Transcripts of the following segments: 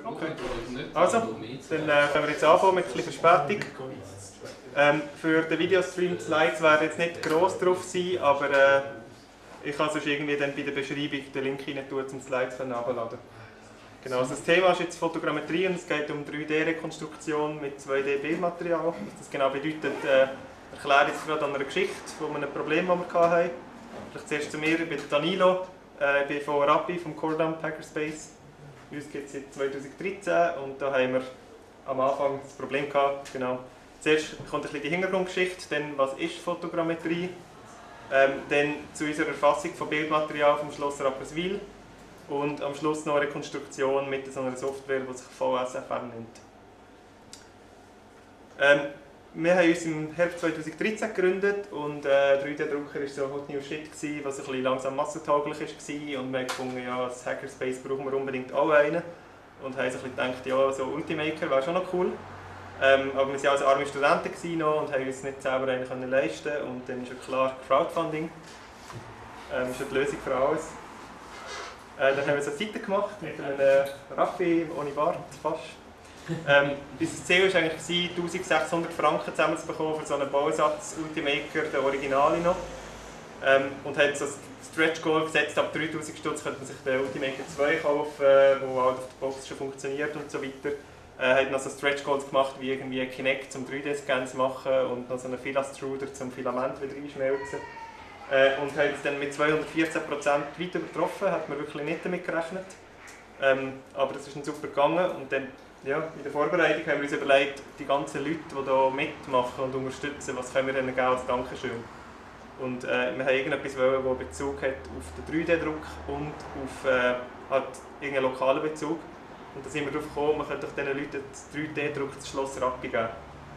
Okay. Also, dann können wir jetzt anfangen mit ein bisschen Verspätung. Für den Videostream Slides werden jetzt nicht gross drauf sein, aber ich kann sonst irgendwie dann bei der Beschreibung den Link rein tun, um Slides herunterladen. Genau, also das Thema ist jetzt Fotogrammetrie und es geht um 3D-Rekonstruktion mit 2D-Bildmaterial. Was das genau bedeutet, erkläre ich jetzt gerade an einer Geschichte von einem Problem, das wir hatten. Vielleicht zuerst zu mir, ich bin Danilo, ich bin von Rappi, vom CoreDump Hackerspace. Uns gibt es seit 2013 und da haben wir am Anfang das Problem gehabt. Genau. Zuerst kommt ein bisschen die Hintergrundgeschichte, dann was ist Fotogrammetrie, dann zu unserer Erfassung von Bildmaterial vom Schloss Rapperswil und am Schluss noch eine Rekonstruktion mit so einer Software, die sich VSFR nennt. Wir haben uns im Herbst 2013 gegründet und 3D-Drucker war so ein Hot New Shit, was ein bisschen langsam massentauglich war und wir haben gefunden, ja, als Hackerspace brauchen wir unbedingt auch einen und haben so ein bisschen gedacht, ja, so Ultimaker wäre schon noch cool. Aber wir waren ja arme Studenten noch und haben uns nicht selber einen leisten können und dann ist ja klar Crowdfunding ist ja die Lösung für alles. Dann haben wir so eine Seite gemacht mit einem Raffi ohne Bart fast. Unser Ziel war eigentlich 1600 Franken zusammenzubekommen für so einen Bausatz Ultimaker, den Originale noch. Und hat so ein Stretch Goal gesetzt, ab 3000 Stutz könnte man sich den Ultimaker 2 kaufen, der halt auf der Box schon funktioniert und so weiter. Hat noch so Stretch Goals gemacht, wie irgendwie ein Kinect zum 3D-Scan zu machen und noch so einen Filastruder zum Filament wieder einschmelzen. Und hat es dann mit 214% weit übertroffen, hat man wirklich nicht damit gerechnet. Aber das ist dann super gegangen und dann, ja, in der Vorbereitung haben wir uns überlegt, die ganzen Leute, die hier mitmachen und unterstützen, was können wir ihnen geben als Dankeschön. Und wir haben irgendetwas, das Bezug hat auf den 3D-Druck und auf halt irgendeinen lokalen Bezug. Und da sind wir darauf gekommen, man könnte diesen Leuten das 3D-Druck Schloss Rappi geben.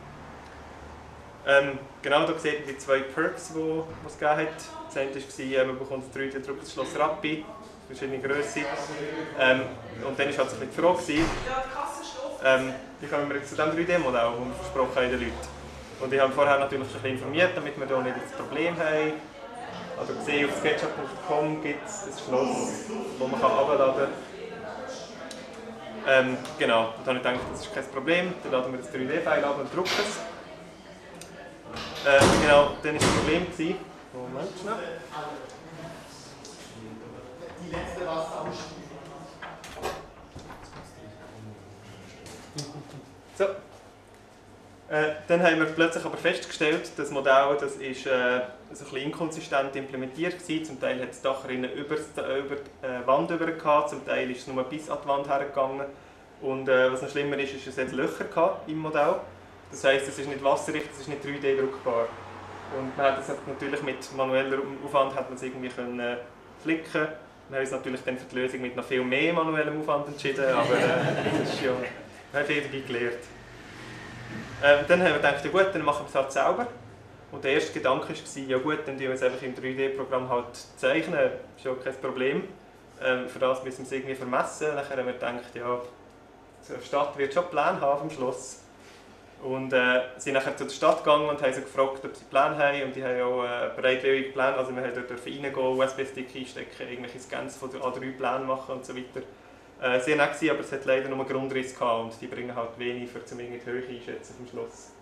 Genau, hier seht ihr die zwei Perks, die es gegeben hat. Das eine war, man bekommt das 3D-Druck Schloss Rappi, verschiedene Grössen. Und dann war halt so ein bisschen die Frage, wie kommen wir jetzt zu diesem 3D-Modell, das wir versprochen haben den Leuten. Und ich habe vorher natürlich ein bisschen informiert, damit wir hier nicht das Problem haben. Also gesehen, auf sketchup.com gibt es ein Schloss, das man herunterladen kann. Genau, und dann habe ich gedacht, das ist kein Problem, dann laden wir das 3D-File ab und drucken es. Genau, dann war das Problem. Moment schnell. Die letzte Wasserabspülung. So. Dann haben wir plötzlich aber festgestellt, das Modell das ist ein bisschen inkonsistent implementiert war. Zum Teil hat das Dachrinne über die Wand rüber gehabt, zum Teil ist es nur bis an die Wand hergegangen. Und was noch schlimmer ist, es hat Löcher im Modell. Das heisst, es ist nicht wasserdicht, es ist nicht 3D-druckbar. Und man hat das natürlich mit manuellem Aufwand hat man es irgendwie können flicken. Wir haben uns natürlich dann für die Lösung mit noch viel mehr manuellem Aufwand entschieden, aber das ist ja, wir haben viel dabei gelernt. Dann haben wir gedacht, ja gut, dann machen wir es halt selber. Und der erste Gedanke war, ja gut, dann zeichnen wir es einfach im 3D-Programm halt zeichnen, das ist ja kein Problem. Für das müssen wir es irgendwie vermessen. Dann haben wir gedacht, ja, so eine Stadt wird schon Pläne haben vom Schloss. Und sind nachher zu der Stadt gegangen und haben sie gefragt, ob sie Pläne haben. Und die haben auch bereitwillige Pläne, also wir durften dort reingehen, USB-Stick einstecken, irgendwelche Scans von A3-Plänen machen und so weiter. Sehr nett gewesen, aber es hat leider nur einen Grundriss gehabt und die bringen halt wenig, um die Höhe einschätzen vom Schloss.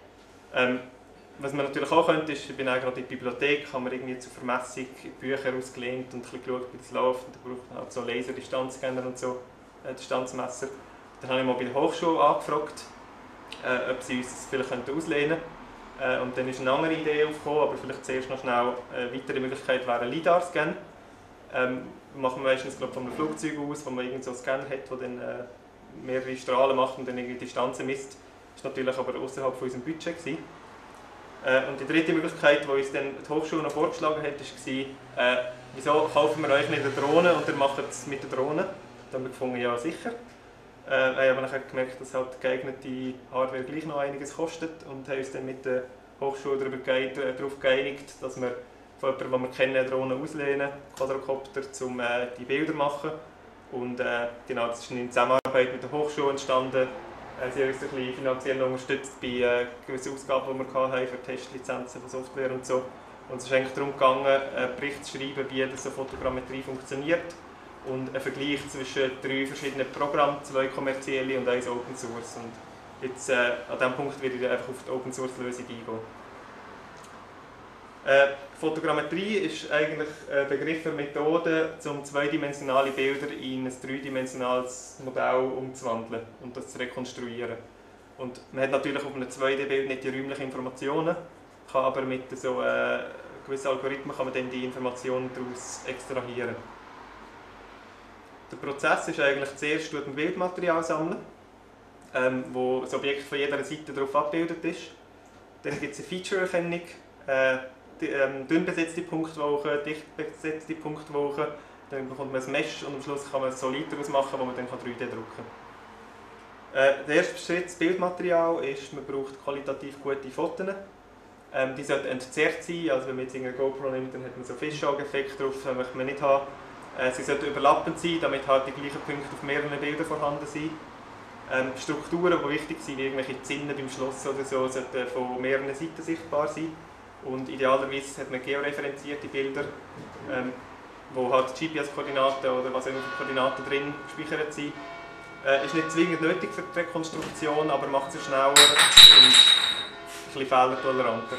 Was man natürlich auch könnte, ist, ich bin auch gerade in der Bibliothek, haben wir irgendwie zur Vermessung Bücher ausgelehnt und ein bisschen geschaut, wie das läuft. Und da braucht man halt so Laserdistanzscanner und so, Distanzmesser. Dann habe ich mal bei der Hochschule angefragt, ob sie uns das vielleicht auslehnen könnten. Und dann ist eine andere Idee aufgekommen, aber vielleicht zuerst noch schnell eine weitere Möglichkeit wäre ein LiDAR-Scan. Machen wir meistens von einem Flugzeug aus, wo man irgend so einen Scanner hat, der dann mehrere Strahlen macht und dann irgendwie Distanzen misst. Das war natürlich aber außerhalb von unserem Budget. Und die dritte Möglichkeit, die uns dann die Hochschule noch vorgeschlagen hat, war, wieso kaufen wir euch nicht eine Drohne und ihr macht es mit der Drohne? Dann haben wir gefunden, ja sicher. Wir haben dann gemerkt, dass halt geeignete Hardware gleich noch einiges kostet und haben uns dann mit der Hochschule darauf geeinigt, dass wir von jemandem, den wir kennen, Drohnen auslehnen, Quadrocopter, um die Bilder zu machen. Und genau, das ist in Zusammenarbeit mit der Hochschule entstanden. Sie haben uns ein bisschen finanziell unterstützt bei gewissen Ausgaben, die wir hatten für Testlizenzen von Software und so. Und es ist eigentlich darum gegangen, einen Bericht zu schreiben, wie das so Fotogrammetrie funktioniert. und ein Vergleich zwischen 3 verschiedenen Programmen, 2 kommerzielle und 1 Open Source. Und jetzt, an diesem Punkt werde ich einfach auf die Open Source Lösung eingehen. Fotogrammetrie ist eigentlich ein Begriff für Methoden, um zweidimensionale Bilder in ein dreidimensionales Modell umzuwandeln und das zu rekonstruieren. Und man hat natürlich auf einem 2D-Bild nicht die räumlichen Informationen, kann aber mit so gewissen Algorithmen kann man dann die Informationen daraus extrahieren. Der Prozess ist eigentlich zuerst ein Bildmaterial sammeln, wo das Objekt von jeder Seite darauf abgebildet ist. Dann gibt es eine Feature-Erkennung, dünn besetzte Punktwochen, dicht besetzte Punktwochen. Dann bekommt man ein Mesh und am Schluss kann man ein Solid daraus machen, das man dann 3D drucken kann. Der erste Schritt, das Bildmaterial, ist, man braucht qualitativ gute Fotos. Die sollten entzerrt sein, also wenn man jetzt eine GoPro nimmt, dann hat man so Fisheye-Effekt drauf, das möchte man nicht haben. Sie sollten überlappend sein, damit halt die gleichen Punkte auf mehreren Bildern vorhanden sind. Strukturen, die wichtig sind, wie irgendwelche Zinnen beim Schloss oder so, sollten von mehreren Seiten sichtbar sein. Und idealerweise hat man georeferenzierte Bilder, wo halt GPS-Koordinaten oder was auch immer für Koordinaten drin gespeichert sind. Ist nicht zwingend nötig für die Rekonstruktion, aber macht sie schneller und ein bisschen fehlertoleranter.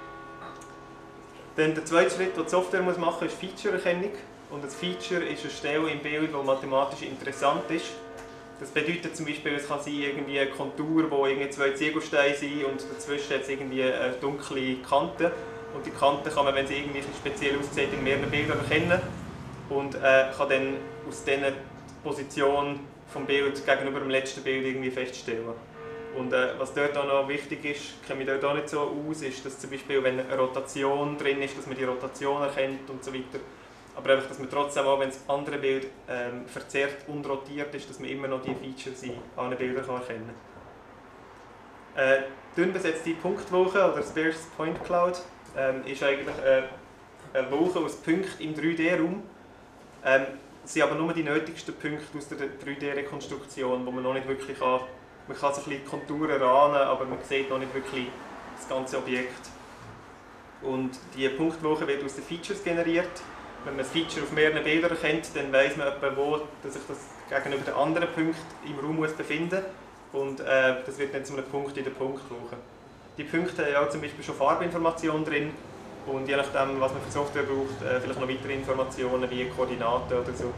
Dann der zweite Schritt, den die Software machen muss, ist Feature-Erkennung. Und ein Feature ist eine Stelle im Bild, die mathematisch interessant ist. Das bedeutet zum Beispiel, es kann sein, irgendwie eine Kontur, wo irgendwie 2 Ziegelsteine sind und dazwischen hat es irgendwie eine dunkle Kante. Und die Kante kann man, wenn sie irgendwie speziell aussieht, in mehreren Bildern erkennen und kann dann aus dieser Position vom Bild gegenüber dem letzten Bild irgendwie feststellen. Und was dort auch noch wichtig ist, kenne ich dort auch nicht so aus, ist, dass zum Beispiel, wenn eine Rotation drin ist, dass man die Rotation erkennt und so weiter. Aber einfach, dass man trotzdem auch, wenn das andere Bild verzerrt und rotiert ist, dass man immer noch die Features in allen Bildern erkennen kann. Dünn besetzte Punktwoche oder Sparse Point Cloud ist eigentlich eine Woche aus Punkten im 3D-Raum. Es sind aber nur die nötigsten Punkte aus der 3D-Rekonstruktion, wo man noch nicht wirklich kann. Man kann so ein bisschen Konturen erahnen, aber man sieht noch nicht wirklich das ganze Objekt. Und die Punktwoche wird aus den Features generiert. Wenn man das Feature auf mehreren Bildern erkennt, dann weiss man etwa, wo sich das gegenüber den anderen Punkten im Raum muss befinden muss. Und das wird dann zu einem Punkt in der Punktwoche. Die Punkte haben ja zum Beispiel schon Farbinformationen drin. Und je nachdem, was man für Software braucht, vielleicht noch weitere Informationen wie Koordinaten oder so.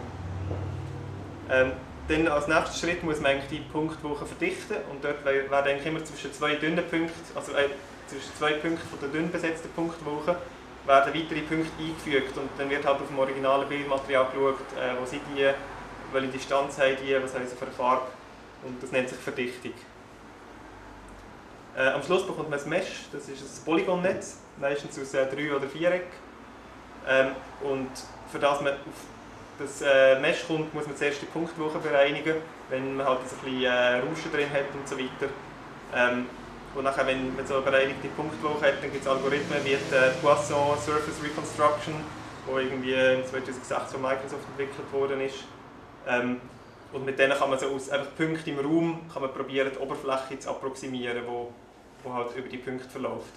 Dann als nächsten Schritt muss man eigentlich die Punktwoche verdichten. Und dort werden eigentlich immer zwischen 2 dünnen Punkten, also zwischen 2 Punkten von der dünn besetzten Punktwoche, werden weitere Punkte eingefügt und dann wird halt auf dem originalen Bildmaterial geschaut, wo sind die, welche Distanz haben die, was haben sie für eine Farbe und das nennt sich Verdichtung. Am Schluss bekommt man ein Mesh, das ist ein Polygonnetz, meistens aus 3 oder 4 und für das man auf das Mesh kommt, muss man zuerst die Punktwoche bereinigen, wenn man halt ein bisschen Rauschen drin hat und so weiter. Und nachher, wenn man so eine bereinigte Punktwoche hat, dann gibt es Algorithmen wie die Poisson Surface Reconstruction, die irgendwie 2006 von Microsoft entwickelt worden ist. Und mit denen kann man so aus einfach Punkten im Raum kann man probieren, die Oberfläche zu approximieren, die halt über die Punkte verläuft.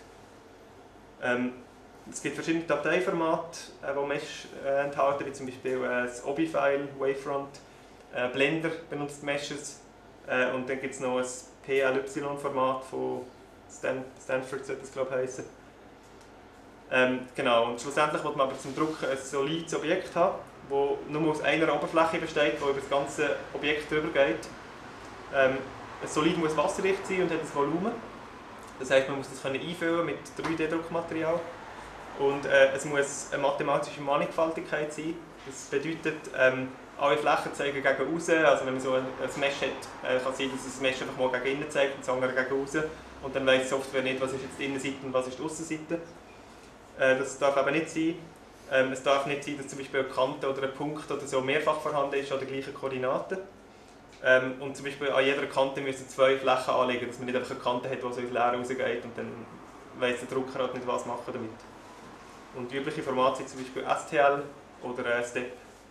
Es gibt verschiedene Dateiformate, die Mesh enthalten, wie zum Beispiel das OBI-File, Wavefront, Blender benutzt Meshes und dann gibt es noch ein PLY-Format von Stanford, sollte das glaube ich heißen. Genau, und schlussendlich will man aber zum Drucken ein solides Objekt haben, das nur aus einer Oberfläche besteht, die über das ganze Objekt drüber geht. Ein Solid muss wasserdicht sein und hat ein Volumen. Das heisst, man muss das einfüllen mit 3D-Druckmaterial. Und es muss eine mathematische Mannigfaltigkeit sein. Das bedeutet, alle Flächen zeigen gegen außen. Also wenn man so ein Mesh hat, kann es sein, dass das Mesh einfach mal gegen innen zeigt und das andere gegen außen. Und dann weiss die Software nicht, was ist jetzt die Innenseite und was ist die Aussenseite. Das darf aber nicht sein. Es darf nicht sein, dass zum Beispiel eine Kante oder ein Punkt oder so mehrfach vorhanden ist an der gleichen Koordinate. Und zum Beispiel an jeder Kante müssen 2 Flächen anlegen, dass man nicht einfach eine Kante hat, die so ins Leere rausgeht und dann weiss der Drucker halt nicht, was machen damit. Und die üblichen Formate sind zum Beispiel STL oder STEP.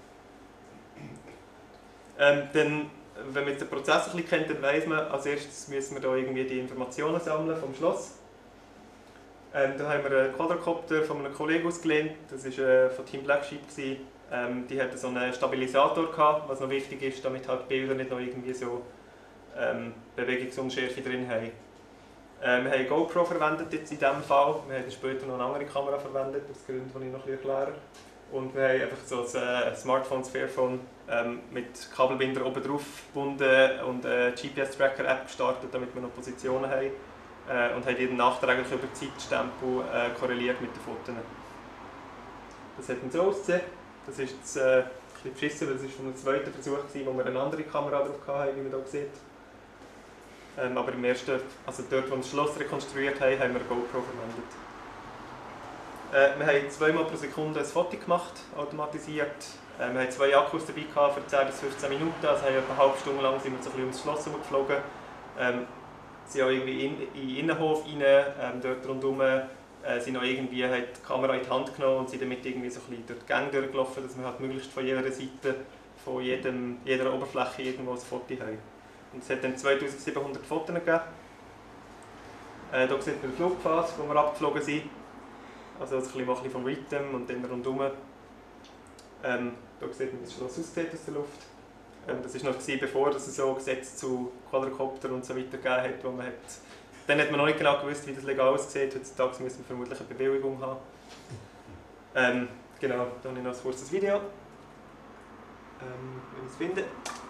Dann, wenn man jetzt den Prozess ein bisschen kennt, dann weiss man, als erstes müssen wir da irgendwie die Informationen sammeln vom Schloss. Da haben wir einen Quadrocopter von einem Kollegen ausgelehnt, das war von Team Black Sheep. Die hatte so einen Stabilisator gehabt, was noch wichtig ist, damit halt die Bilder nicht noch irgendwie so Bewegungsunschärfe drin haben. Wir haben GoPro verwendet jetzt in diesem Fall. Wir haben später noch eine andere Kamera verwendet, aus Gründen, die ich noch ein bisschen erkläre. Und wir haben einfach so ein Smartphone, das Fairphone mit Kabelbinder oben drauf gebunden und eine GPS-Tracker-App gestartet, damit wir noch Positionen haben. Und haben die dann nachträglich über die Zeitstempel korreliert mit den Fotos. Das hat dann so ausgesehen. Das ist jetzt ein bisschen beschissen, weil das war von einem zweiten Versuch, wo wir eine andere Kamera drauf hatten, wie man hier sieht. Aber im ersten, also dort, wo wir das Schloss rekonstruiert haben, haben wir eine GoPro verwendet. Wir haben 2 Mal pro Sekunde ein Foto gemacht, automatisiert. Wir hatten 2 Akkus dabei für 10 bis 15 Minuten, also etwa eine halbe Stunde lang sind wir so ein bisschen ums Schloss geflogen. Sie sind auch irgendwie in den Innenhof rein, dort rundherum sind noch irgendwie, hat die Kamera in die Hand genommen und sind damit irgendwie so ein bisschen durch die Gänge durchgelaufen, dass wir halt möglichst von jeder Seite, von jeder Oberfläche irgendwo ein Foto haben. Und es hat dann 2700 Fotos gegeben. Hier sieht man den Flugpfad, wo wir abgeflogen sind. Also ein bisschen vom Weitem und dann rundherum. Hier sieht man, wie das Schloss aussieht aus der Luft. Das war noch bevor es so Gesetze zu Quadrocopter und so weiter gegeben hat, wo man dann hat man noch nicht genau gewusst, wie das legal aussieht. Heutzutage müssen wir vermutlich eine Bewilligung haben. Genau, dann habe ich noch ein kurzes Video. Wenn ich es finde.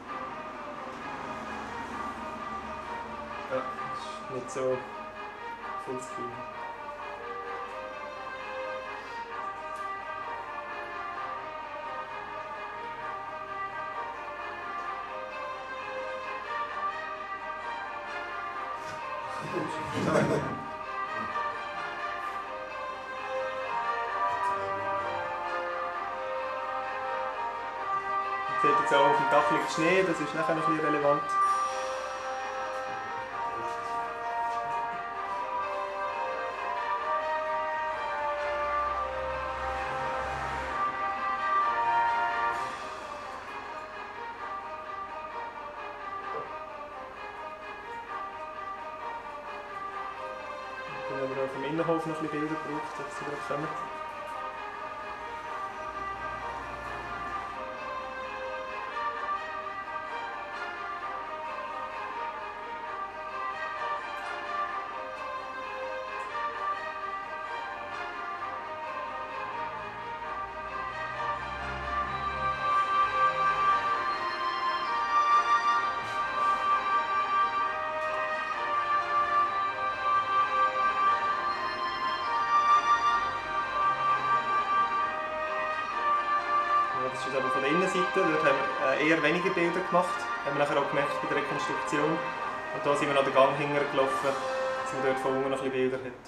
Ja, ist nicht so Fullscreen. Man sieht jetzt auch auf dem Dach liegt Schnee, das ist nachher noch ein bisschen relevant. Dann haben wir auch vom Innenhof noch ein bisschen Bilder gebraucht, dass sie gerade kommen. Das ist aber von der Innenseite, dort haben wir eher weniger Bilder gemacht, haben wir nachher auch gemerkt bei der Rekonstruktion. Und da sind wir noch den Gang hintergelaufen, dass man dort von unten noch ein bisschen Bilder hat.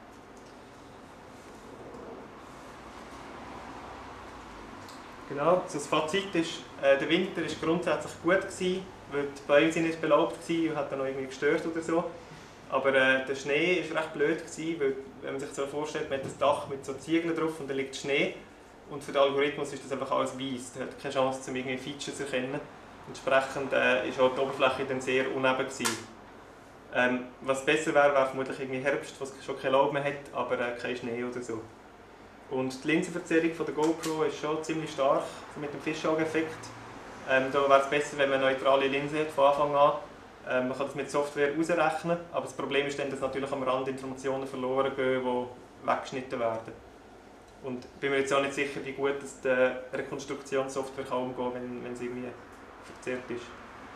Genau, so das Fazit ist, der Winter war grundsätzlich gut gewesen, weil die Bäume sind nicht belaubt waren und hat dann noch irgendwie gestört oder so. Aber der Schnee war recht blöd gewesen, weil wenn man sich so vorstellt, man hat ein Dach mit so Ziegeln drauf und da liegt Schnee. Und für den Algorithmus ist das einfach alles weiss. Der hat keine Chance, irgendwie Features zu erkennen. Entsprechend war auch die Oberfläche dann sehr uneben gewesen. Was besser wäre, wäre vermutlich irgendwie Herbst, was schon kein Laub mehr hat, aber kein Schnee oder so. Und die Linsenverzerrung von der GoPro ist schon ziemlich stark, mit dem Fisheye-Effekt. Da wäre es besser, wenn man eine neutrale Linse hat von Anfang an. Man kann das mit Software ausrechnen, aber das Problem ist dann, dass natürlich am Rand Informationen verloren gehen, die weggeschnitten werden. Und ich bin mir jetzt auch nicht sicher, wie gut das die Rekonstruktionssoftware kann umgehen kann, wenn es irgendwie verzerrt ist.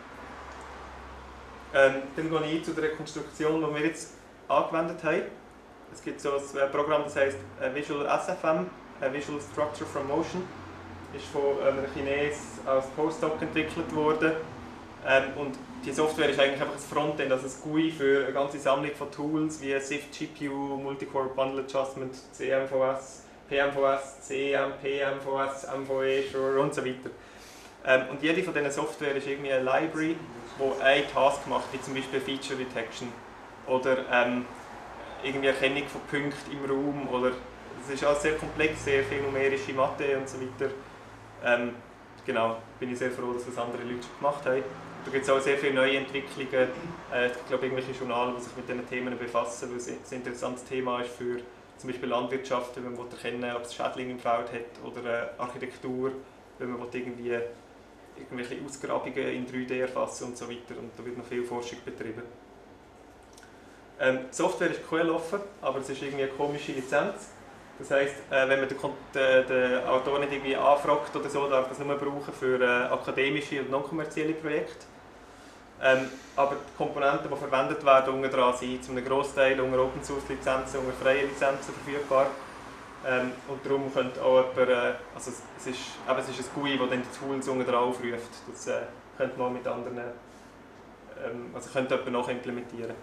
Dann gehe ich zu der Rekonstruktion, die wir jetzt angewendet haben. Es gibt so ein Programm, das heisst Visual SFM, Visual Structure from Motion. Ist von einem Chinesen als Postdoc entwickelt worden. Und die Software ist eigentlich einfach ein Frontend, also ein GUI für eine ganze Sammlung von Tools wie SIFT GPU, Multicore Bundle Adjustment, CMVS, PMVS, CEM, PMVS, MVE, Shure und so weiter. Und jede von diesen Software ist irgendwie eine Library, die einen Task macht, wie zum Beispiel Feature Detection oder irgendwie Erkennung von Punkten im Raum. Oder es ist alles sehr komplex, sehr viel numerische Mathe und so weiter. Genau, bin ich sehr froh, dass das andere Leute schon gemacht haben. Da gibt es auch sehr viele neue Entwicklungen. Ich glaube, irgendwelche Journale, die sich mit diesen Themen befassen, weil es ein interessantes Thema ist für zum Beispiel Landwirtschaft, wenn man erkennen will, ob es Schädlinge im Feld hat, oder Architektur, wenn man irgendwie irgendwelche Ausgrabungen in 3D erfassen und so weiter. Und da wird noch viel Forschung betrieben. Die Software ist quelloffen, aber es ist irgendwie eine komische Lizenz. Das heisst, wenn man den Autor nicht irgendwie anfragt oder so, darf er es nur brauchen für akademische und non-kommerzielle Projekte. Aber die Komponenten, die verwendet werden, unten dran sind zum Grossteil unter Open Source Lizenzen, unter freie Lizenzen verfügbar. Und darum könnte auch jemand, also es ist ein GUI, das dann die Tools unten dran aufruft. Das könnte man mit anderen, also könnte jemand nachimplementieren.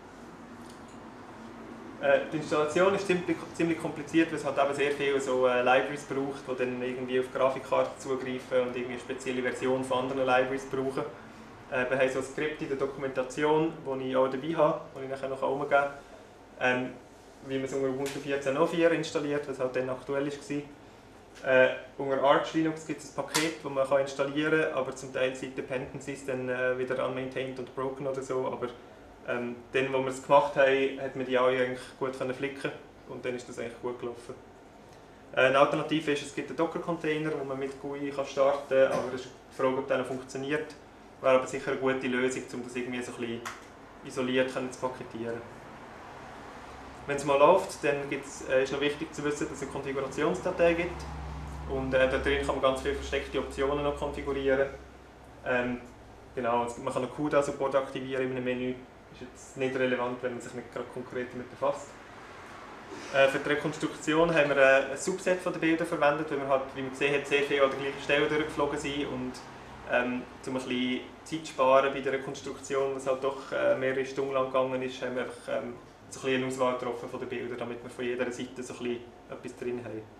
Die Installation ist ziemlich kompliziert, weil es halt eben sehr viele so Libraries braucht, die dann irgendwie auf Grafikkarten zugreifen und irgendwie eine spezielle Version von anderen Libraries brauchen. Wir haben so ein Skript in der Dokumentation, das ich auch dabei habe, das ich nachher noch umgebe, wie man es unter Ubuntu 14.04 installiert, was halt dann aktuell war. Unter Arch Linux gibt es ein Paket, das man installieren kann, aber zum Teil sind Dependencies dann wieder unmaintained und broken oder so. Aber dann, wo wir es gemacht haben, hat man die alle eigentlich gut flicken und dann ist das eigentlich gut gelaufen. Eine Alternative ist, es gibt einen Docker-Container, den man mit GUI starten kann, aber es ist die Frage, ob der funktioniert. Wäre aber sicher eine gute Lösung, um das irgendwie so ein bisschen isoliert zu paketieren. Wenn es mal läuft, dann ist noch wichtig zu wissen, dass es eine Konfigurationsdatei gibt. Und da drin kann man ganz viele versteckte Optionen noch konfigurieren. Genau, man kann einen CUDA-Support aktivieren in einem Menü. Das ist jetzt nicht relevant, wenn man sich nicht gerade konkret damit befasst. Für die Rekonstruktion haben wir ein Subset von den Bildern verwendet, weil wir halt, wie man gesehen hat, sehr viel an der gleichen Stelle durchgeflogen sind. Und um ein bisschen Zeit zu sparen bei der Rekonstruktion, was halt doch mehrere Stunden lang gegangen ist, haben wir einfach so ein eine Auswahl getroffen von den Bildern, damit wir von jeder Seite so ein etwas drin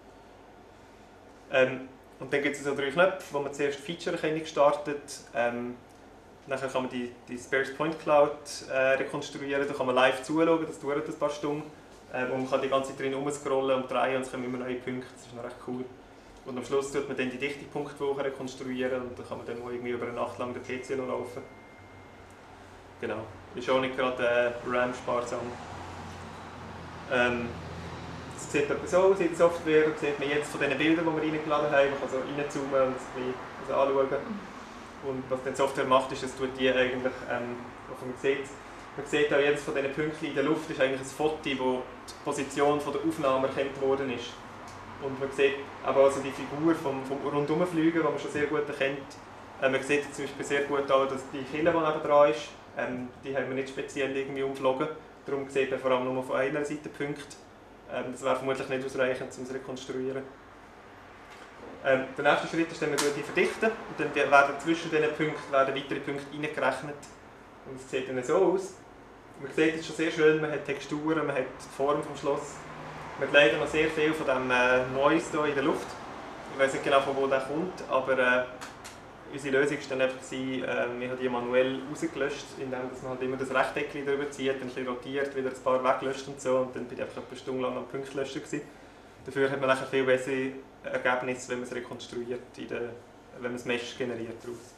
haben. Und dann gibt es so 3 Knöpfe, wo man zuerst Feature-Erkennung startet. Nachher kann man die Sparse Point Cloud rekonstruieren, da kann man live zuschauen, das dauert ein paar Stunden. Und man kann die ganze Zeit drin rumscrollen und drehen und es kommen immer neue Punkte, das ist noch recht cool. Und am Schluss tut man dann die Dichtepunktwoche rekonstruieren und dann kann man dann irgendwie über eine Nacht lang den PC noch laufen. Genau, ist auch nicht gerade RAM-sparsam. Es sieht etwa so aus in der Software, das sieht man jetzt von den Bildern, die wir reingeladen haben. Man kann so reinzoomen und es ein bisschen anschauen. Und was die Software macht, ist, dass die eigentlich, man sieht auch jedes von diesen Punkten in der Luft ist eigentlich ein Foto, wo die Position von der Aufnahme erkannt worden ist. Und man sieht aber also die Figur vom Rundumfliegen, die man schon sehr gut erkennt. Man sieht zum Beispiel sehr gut auch, dass die Kille, die nebendran ist, die haben wir nicht speziell irgendwie umgeflogen. Darum sieht man vor allem nur von einer Seite Punkte. Das wäre vermutlich nicht ausreichend, um es zu rekonstruieren. Der nächste Schritt ist, dann wir die verdichten. Und dann werden zwischen diesen Punkten weitere Punkte reingerechnet. Und es sieht dann so aus. Man sieht es schon sehr schön, man hat Texturen, man hat die Form vom Schloss. Man hat leider noch sehr viel von diesem Noise hier in der Luft. Ich weiß nicht genau, von wo der kommt, aber unsere Lösung war dann einfach, wir haben die manuell rausgelöscht, indem man halt immer das Rechteckchen drüber zieht, dann ein bisschen rotiert, wieder ein paar weglöscht und so. Und dann bin ich einfach eine Stunde lang am Punktlöschen gewesen. Dafür hat man nachher viel bessere Ergebnisse, wenn man es rekonstruiert, wenn man es Mesh generiert daraus.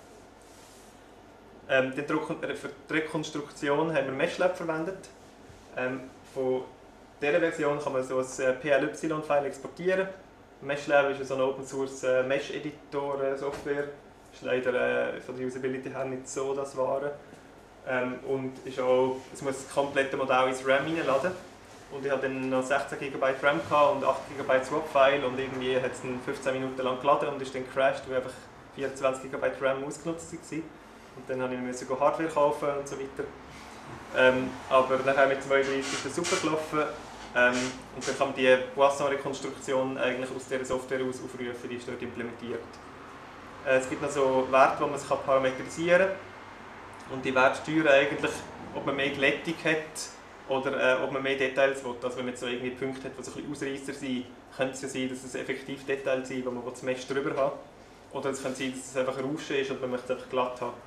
Für die Rekonstruktion haben wir MeshLab verwendet. Von dieser Version kann man so ein PLY-File exportieren. MeshLab ist so eine Open Source Mesh-Editor Software. Ist leider von der Usability her nicht so das Wahre. Und ist auch, es muss das komplette Modell ins RAM reinladen. Und ich hatte dann noch 16 GB RAM und 8 GB Swap-File und irgendwie hat es dann 15 Minuten lang geladen und ist dann crashed, weil einfach 24 GB RAM ausgenutzt waren. Und dann musste ich Hardware kaufen und so weiter. Aber nachher mit 32 ist das super gelaufen. Und dann kann man die Poisson-Rekonstruktion eigentlich aus dieser Software aus aufrufen, die ist dort implementiert. Es gibt noch so Werte, die man parametrisieren kann. Und die Werte steuern eigentlich, ob man mehr Glättung hat oder ob man mehr Details will. Also wenn man jetzt so irgendwie Punkte hat, die so ein bisschen Ausreisser sind, könnte es ja sein, dass es effektiv Details sind, wo man das Mesh drüber hat. Oder es könnte sein, dass es einfach ein Rauschen ist und man möchte es einfach glatt haben.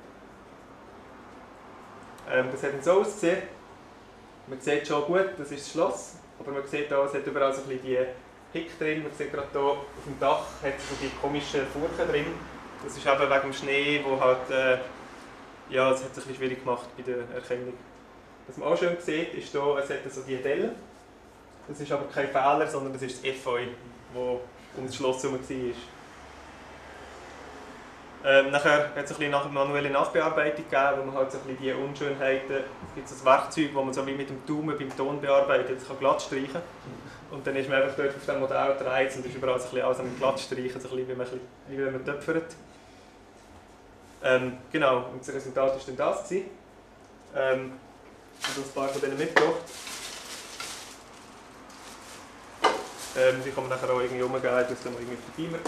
Das hat dann so ausgesehen. Man sieht schon gut, das ist das Schloss. Aber man sieht auch, es hat überall so ein bisschen die Pick drin. Man sieht gerade hier auf dem Dach hat es so die komischen Furchen drin. Das ist eben wegen dem Schnee, wo halt, ja, es hat es ein bisschen schwierig gemacht bei der Erkennung. Was man auch schön sieht, ist hier, es hat so die Dellen. Das ist aber kein Fehler, sondern das ist das Efeu, das um das Schloss herum war. Nachher hat es ein bisschen manuelle Nachbearbeitung gegeben, wo man halt so ein bisschen die Unschönheiten, es gibt so ein Werkzeug, wo man so wie mit dem Daumen beim Ton bearbeitet glatt streichen kann. Und dann ist man einfach dort auf dem Modell gedreht und ist überall so ein bisschen alles am glatt streichen, so ein bisschen wie wenn man töpfert. Genau, und das Resultat war dann das. Ich habe ein paar von denen mitgebracht. Die kann man nachher auch irgendwie umgeben, das dann irgendwie auf den Beamer.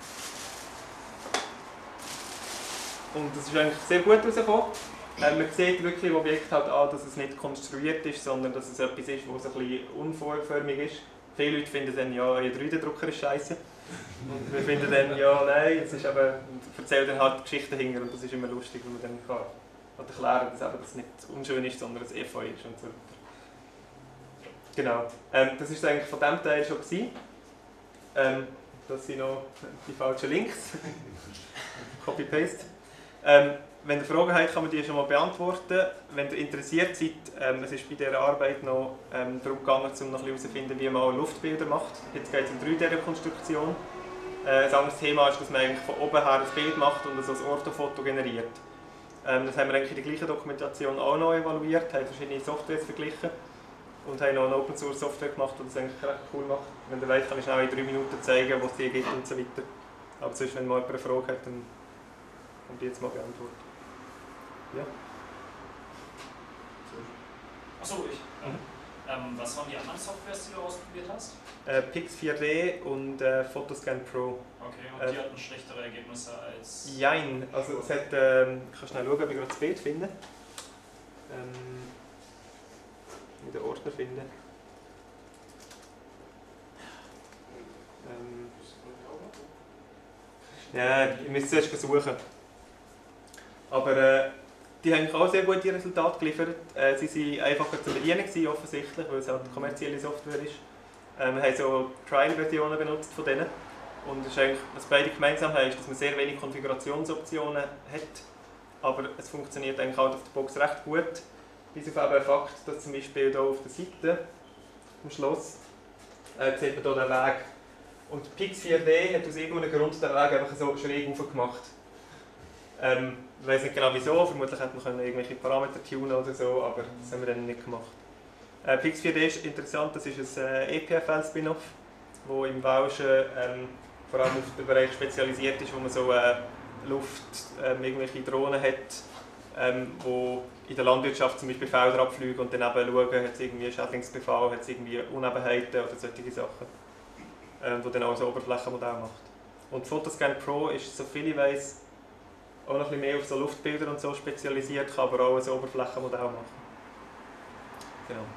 Und das ist eigentlich sehr gut rausgekommen. Man sieht wirklich im Objekt halt an, dass es nicht konstruiert ist, sondern dass es etwas ist, das so ein bisschen unvorförmig ist. Viele Leute finden dann, ja, ein 3D-Drucker ist scheiße. Und wir finden dann, ja, nein, es ist eben, und erzählen dann halt Geschichten hinter und das ist immer lustig, wenn man dann kann erklären kann, dass es nicht unschön ist, sondern ein Efeu ist und so weiter. Genau, das war eigentlich von diesem Teil schon gewesen. Das sind noch die falschen Links. Copy-Paste. Wenn ihr Fragen habt, kann man die schon mal beantworten. Wenn ihr interessiert seid, es ist bei dieser Arbeit noch darum gegangen, um noch herauszufinden, wie man Luftbilder macht. Jetzt geht es um 3D-Rekonstruktion. Ein anderes Thema ist, dass man eigentlich von oben her ein Bild macht und so ein Orthofoto generiert. Das haben wir eigentlich in der gleichen Dokumentation auch noch evaluiert, haben verschiedene Softwares verglichen und haben noch eine Open-Source-Software gemacht, die das eigentlich recht cool macht. Wenn ihr wollt, kann ich schnell in 3 Minuten zeigen, was es die gibt und so weiter. Aber sonst, wenn mal jemand eine Frage hat, dann kann die jetzt mal beantworten. Ja. Achso, ich. Was waren die anderen Softwares, die du ausprobiert hast? Pix4D und Photoscan Pro. Okay, und die hatten schlechtere Ergebnisse als... Jein, also es hat, ich kann schnell schauen, ob ich gerade das Bild finde. In den Ordner finden. Ja, ich müsste es zuerst suchen. Aber die haben auch sehr gute Resultate geliefert. Sie waren einfacher zu bedienen, offensichtlich, weil es halt kommerzielle Software ist. Wir haben so Trial-Versionen benutzt von denen. Und das ist eigentlich, was beide gemeinsam haben, ist, dass man sehr wenig Konfigurationsoptionen hat. Aber es funktioniert eigentlich auch auf der Box recht gut. Bis auf den Fakt, dass zum Beispiel hier auf der Seite, am Schloss, sieht man hier den Weg. Und Pix4D hat aus irgendeinem Grund den Weg einfach so schräg aufgemacht. Ich weiß nicht genau wieso, vermutlich hätte man irgendwelche Parameter tunen oder so, aber das haben wir dann nicht gemacht. Pix4D ist interessant, das ist ein EPFL-Spin-Off, das im Welschen vor allem auf den Bereich spezialisiert ist, wo man so irgendwelche Drohnen hat, wo in der Landwirtschaft zum Beispiel Felder abfliegen und dann eben schauen, hat es irgendwie Schädlingsbefall, hat es irgendwie Unebenheiten oder solche Sachen, wo dann auch so ein Oberflächenmodell macht. Und Photoscan Pro ist, soviel ich weiss, auch noch ein bisschen mehr auf so Luftbilder und so spezialisiert, kann aber auch ein Oberflächenmodell machen. Genau.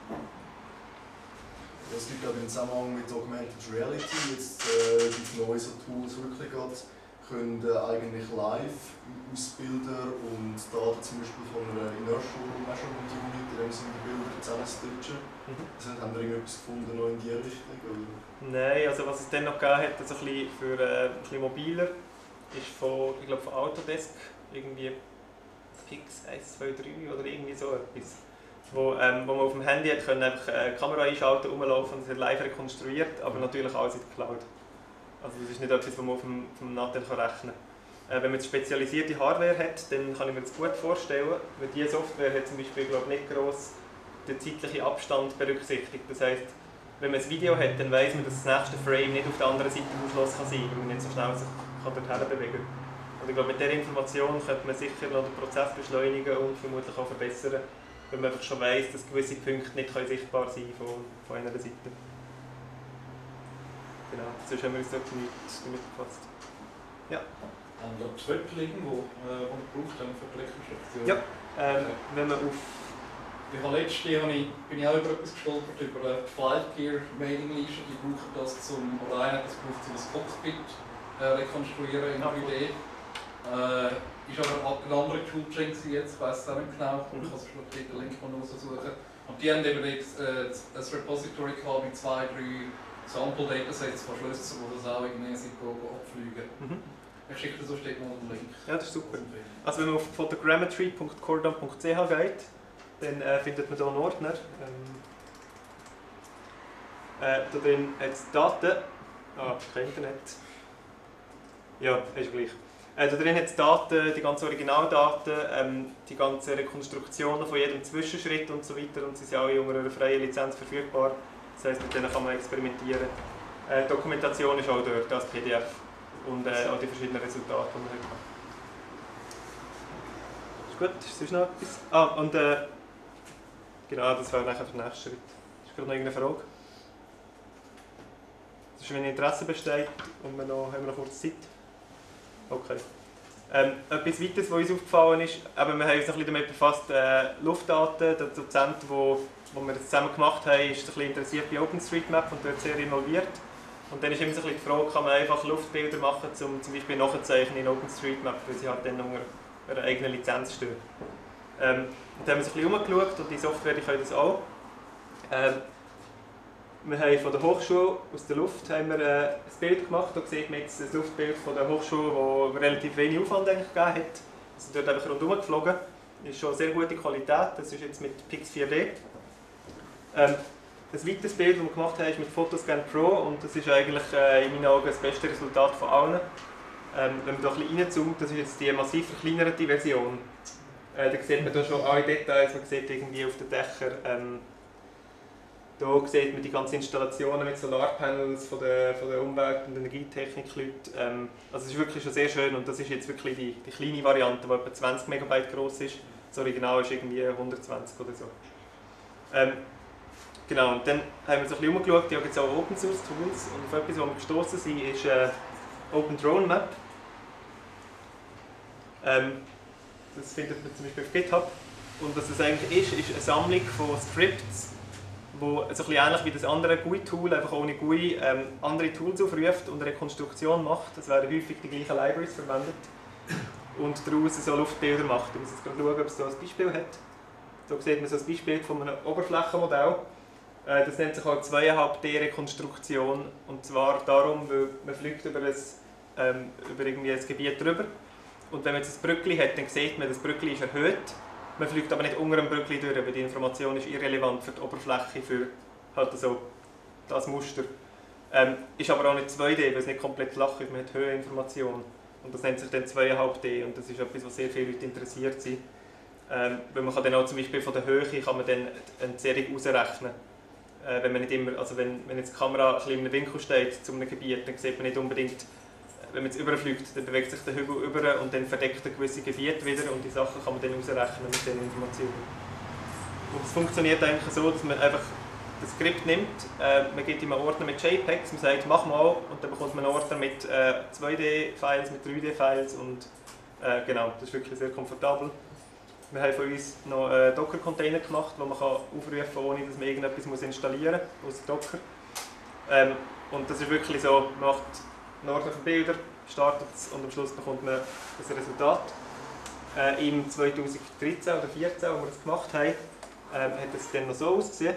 Es gibt auch im Zusammenhang mit Augmented Reality jetzt die neuen so Tools wirklich können eigentlich live Ausbilder und Daten zum Beispiel von einer Inertial Measurement Unit, in dem Sinne die Bilder zusammenstitchen. Also haben wir irgendetwas gefunden noch in die Richtung? Oder? Nein, also was es dann noch gegeben hat, also ein bisschen für ein bisschen mobiler, ist von, ich glaube, von Autodesk irgendwie Pix 123 oder irgendwie so etwas. Wo man auf dem Handy hat können einfach eine Kamera einschalten, rumlaufen und es hat live rekonstruiert, aber natürlich alles in der Cloud. Also das ist nicht etwas, was man auf dem Nattel rechnen kann. Wenn man jetzt spezialisierte Hardware hat, dann kann ich mir das gut vorstellen, weil diese Software hat zum Beispiel nicht gross den zeitlichen Abstand berücksichtigt. Das heisst, wenn man ein Video hat, dann weiss man, dass das nächste Frame nicht auf der anderen Seite vom Schloss sein kann, weil man nicht so schnell sich dorthin bewegen kann. Und ich glaube, mit dieser Information könnte man sicher noch den Prozess beschleunigen und vermutlich auch verbessern, weil man einfach schon weiss, dass gewisse Punkte nicht sichtbar sein können von einer Seite. Genau, sonst haben wir uns dort nichts damit befasst. Ja. Haben wir Tröpfchen irgendwo, die wir gebraucht haben für die Rekonstruktion? Ja, wenn man auf... Ich habe letztes Jahr bin ich auch über etwas gestolpert, über eine Flight Gear Mailingliste. Die brauchen das oder einer das braucht zum Cockpit rekonstruieren in 3D. Ist aber ein anderer Toolchain jetzt, ich weiss es auch nicht genau, ich kann schon den Link mal raussuchen. Und die haben eben jetzt ein Repository gehabt mit 2, 3 Sample-Datasets von Schlössern, die das auch irgendwie abfliegen. Ich schicke dir so steht mal einen Link. Ja, das ist super. Also wenn man auf photogrammetry.cordon.ch geht, dann findet man hier einen Ordner. Da drin hat es Daten. Kein Internet. Ja, ist gleich. Da drin hat es Daten, die ganzen Originaldaten, die ganzen Rekonstruktionen von jedem Zwischenschritt und so weiter. Und sie sind alle unter einer freien Lizenz verfügbar. Das heisst, mit denen kann man experimentieren. Die Dokumentation ist auch dort als PDF und auch die verschiedenen Resultate, die man hat. Ist gut, ist sonst noch etwas? Und genau, das wäre nachher der nächste Schritt. Ist gerade noch irgendeine Frage? Sonst, wenn Interesse besteht und haben wir noch kurz Zeit. Okay. Etwas weiteres, was uns aufgefallen ist, wir haben uns noch ein bisschen damit befasst, Luftdaten. Der Dozent, wo wir das zusammen gemacht haben, ist ein bisschen interessiert bei OpenStreetMap und dort sehr involviert. Und dann ist immer so ein bisschen die Frage, kann man einfach Luftbilder machen, um zum Beispiel nachzuzeichnen in OpenStreetMap, weil sie halt dann unter einer eigenen Lizenz stehen. Und dann haben wir uns ein bisschen umgeschaut und die Software die können das auch. Wir haben von der Hochschule aus der Luft haben wir, ein Bild gemacht. Hier sieht man jetzt das Luftbild von der Hochschule, das relativ wenig Aufwand eigentlich gegeben hat. Wir sind dort einfach rundherum geflogen. Das ist schon eine sehr gute Qualität. Das ist jetzt mit Pix4D. Ein weiteres Bild, das wir gemacht haben, ist mit Photoscan Pro und das ist eigentlich in meinen Augen das beste Resultat von allen. Wenn man da ein bisschen reinzoomt, das ist jetzt die massiv verkleinerte Version. Da sieht man da schon alle Details, man sieht irgendwie auf den Dächern. Hier sieht man die ganzen Installationen mit Solarpanels von der Umwelt- und Energietechnik-Leuten. Also es ist wirklich schon sehr schön und das ist jetzt wirklich die kleine Variante, die etwa 20 MB groß ist. Das Original ist irgendwie 120 oder so. Genau, und dann haben wir so ein bisschen umgeschaut, da gibt es auch Open Source Tools und auf etwas, wo wir gestoßen sind, ist Open Drone Map. Das findet man zum Beispiel auf GitHub. Und was das eigentlich ist eine Sammlung von Scripts, wo so ein bisschen ähnlich wie das andere GUI-Tool, einfach ohne GUI, andere Tools aufruft und eine Rekonstruktion macht. Das werden häufig die gleichen Libraries verwendet. Und daraus so Luftbilder macht. Ich muss jetzt gerade schauen, ob es da ein Beispiel hat. Hier sieht man so ein Beispiel von einem Oberflächenmodell. Das nennt sich halt 2,5D-Rekonstruktion. Und zwar darum, weil man fliegt über irgendwie ein Gebiet drüber. Und wenn man jetzt ein Brückli hat, dann sieht man, das Brückli ist erhöht. Man fliegt aber nicht unter dem Brückli durch, weil die Information ist irrelevant für die Oberfläche, für halt so das Muster. Ist aber auch nicht 2D, weil es nicht komplett flach ist, man hat Höheinformation. Und das nennt sich dann 2,5D und das ist etwas, was sehr viele Leute interessiert sind. Weil man kann dann auch zum Beispiel von der Höhe kann man dann eine Serie ausrechnen. Wenn man nicht immer, also wenn jetzt die Kamera ein bisschen in einem Winkel steht zu einem Gebiet, dann sieht man nicht unbedingt, wenn man jetzt überfliegt, dann bewegt sich der Hügel über und dann verdeckt er gewisse Gebiete wieder und die Sachen kann man dann ausrechnen mit diesen Informationen. Und es funktioniert eigentlich so, dass man einfach das Skript nimmt, man gibt ihm einen Ordner mit JPEGs, man sagt, mach mal, und dann bekommt man einen Ordner mit 2D-Files, mit 3D-Files und genau, das ist wirklich sehr komfortabel. Wir haben von uns noch einen Docker-Container gemacht, den man aufrufen kann, ohne dass man irgendetwas installieren muss, außer Docker. Und das ist wirklich so, man macht eine Ordner von Bildern, startet es und am Schluss bekommt man das Resultat. Im 2013 oder 2014, als wir das gemacht haben, hat es dann noch so ausgesehen.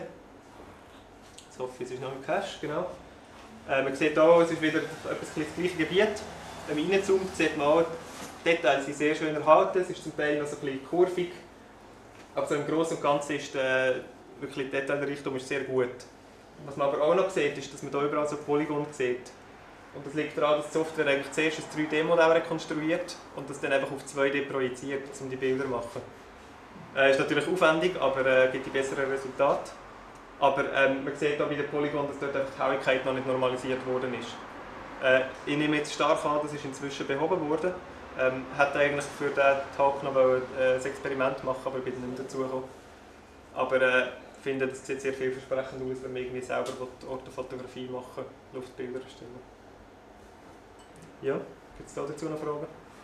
Ich hoffe, es ist noch im Cache, genau. Man sieht hier, es ist wieder das gleiche Gebiet. Wenn man reinzoomt, sieht man auch, die Details sind sehr schön erhalten, es ist zum Teil noch so ein bisschen kurvig. Aber so im Großen und Ganzen ist wirklich die Detailrichtung ist sehr gut. Was man aber auch noch sieht, ist, dass man hier überall so Polygone sieht. Und das liegt daran, dass die Software eigentlich zuerst ein 3D-Modell rekonstruiert und das dann einfach auf 2D projiziert, um die Bilder zu machen. Ist natürlich aufwendig, aber gibt die besseren Resultate. Aber man sieht auch bei den Polygon, dass dort einfach die Helligkeit noch nicht normalisiert worden ist. Ich nehme jetzt stark an, das ist inzwischen behoben worden. Hätte eigentlich für diesen Tag noch ein Experiment machen, aber ich bin nicht dazu gekommen. Aber ich finde, das sieht sehr vielversprechend aus, wenn man irgendwie selber Ortofotografie machen, Luftbilder erstellen. Ja, gibt es dazu noch Fragen?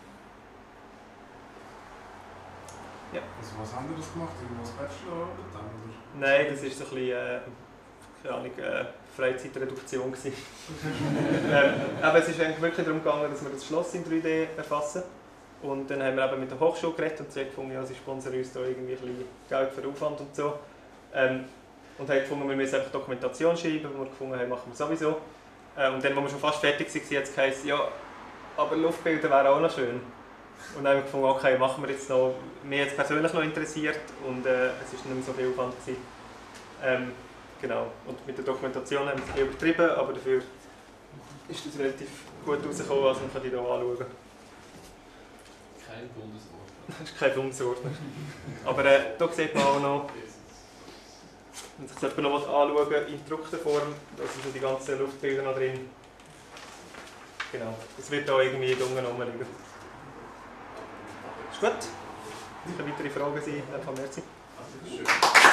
Ja. Also was haben Sie das gemacht? Irgendwas Bachelorarbeit dann, oder? Nein, das war so ein bisschen, keine Ahnung, Freizeitreduktion. Aber es ist eigentlich wirklich darum gegangen, dass wir das Schloss in 3D erfassen. Und dann haben wir eben mit der Hochschule geredet und sie haben gefunden, ja, sie sponsern uns da irgendwie ein bisschen Geld für Aufwand und so. Und haben gefunden, wir müssen einfach Dokumentation schreiben, wo wir gefunden haben, machen wir sowieso. Und dann, als wir schon fast fertig waren, hat es geheißen, ja, aber Luftbilder wären auch noch schön. Und dann haben wir gefunden, okay, machen wir jetzt noch, mich jetzt persönlich noch interessiert und es war nicht mehr so viel Aufwand gewesen. Genau. Und mit der Dokumentation haben wir es übertrieben, aber dafür ist das relativ gut rausgekommen, also man kann die hier anschauen. Kein Bundesordner. Das ist kein Bundesordner. Aber hier sieht man auch noch, wenn sich das jemand noch anschauen will, in gedruckter Form, da sind die ganzen Luftbilder noch drin. Genau, das wird hier irgendwie unten rumliegen. Ist gut? Wenn weitere Fragen sein, dann kann merci.